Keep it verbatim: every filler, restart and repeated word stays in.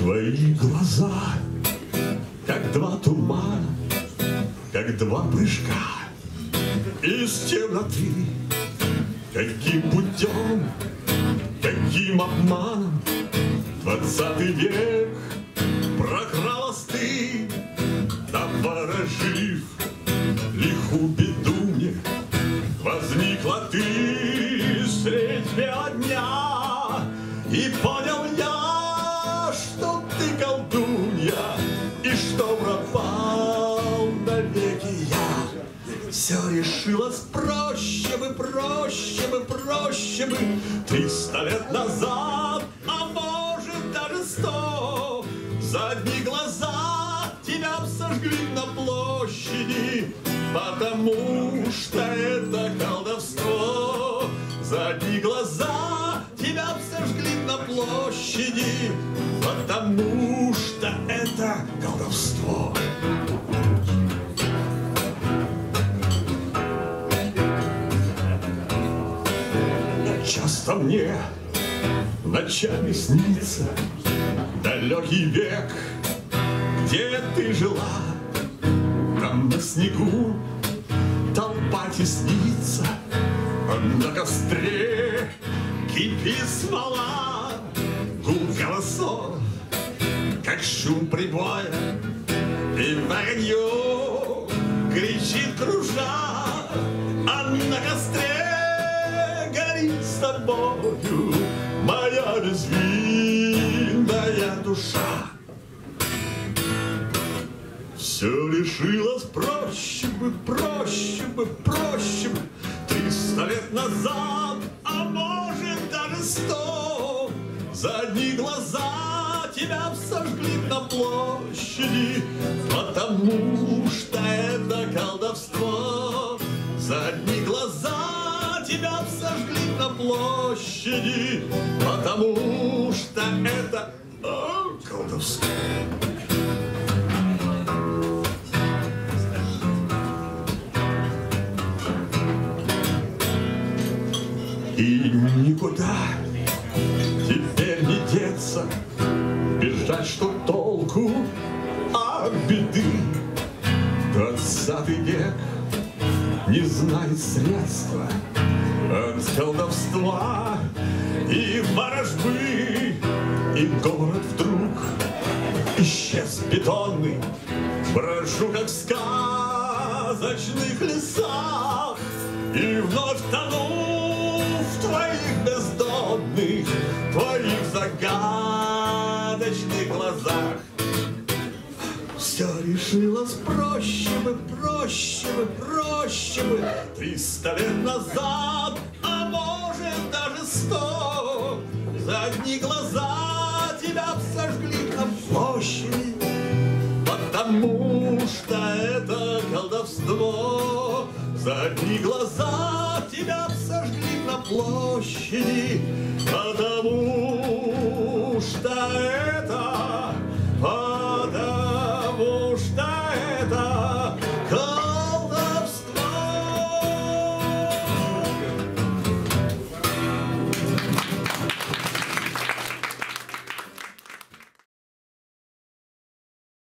Твои глаза, как два тумана, как два прыжка из темноты. Каким путем, каким обманом двадцатый век прокралась ты, наворожив лиху беду мне, возникла ты средь бела дня, и понял я, что ты колдунья, и что пропал навеки я. Все решилось проще бы, проще бы, проще бы триста лет назад, а может даже сто. Задние глаза тебя б сожгли на площади, потому что это колдовство. Задние глаза тебя б сожгли на площади, потому что это колдовство. Часто мне ночами снится далекий век, где ты жила. Там на снегу толпа теснится, на костре кипит смола, гул голосов, как шум прибоя, и вранье кричит кружа, а на костре горит с тобою моя безвинная душа. Все решилось проще бы, проще бы, проще бы триста лет назад, а может даже сто. Задние глаза тебя сожгли на площади, потому что это колдовство. Задние глаза тебя сожгли на площади, потому что это о, колдовство. И никуда теперь не деться, бежать, что толку от беды. Двадцатый век не знает средства от колдовства и ворожбы. И город вдруг исчез бетонный, брожу, как в сказочных лесах, и вновь тону в твоих бездонных, твоих загадочных глазах. Все решилось проще бы, проще бы, проще бы триста лет назад, а может даже сто. Задние глаза тебя сожгли на площади, потому что это колдовство. Задние глаза тебя сожгли на площади, потому